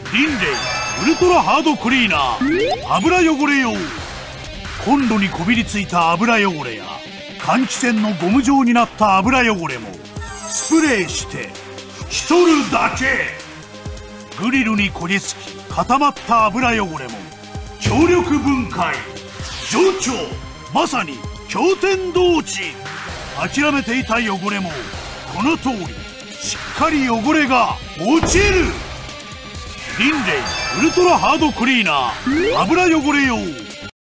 リンレイウルトラハードクリーナー油汚れ用。コンロにこびりついた油汚れや換気扇のゴム状になった油汚れもスプレーして拭き取るだけ。グリルに焦げつき固まった油汚れも強力分解上調。まさに驚天動地。諦めていた汚れもこの通りしっかり汚れが落ちる。リンレイウルトラハードクリーナー油汚れ用。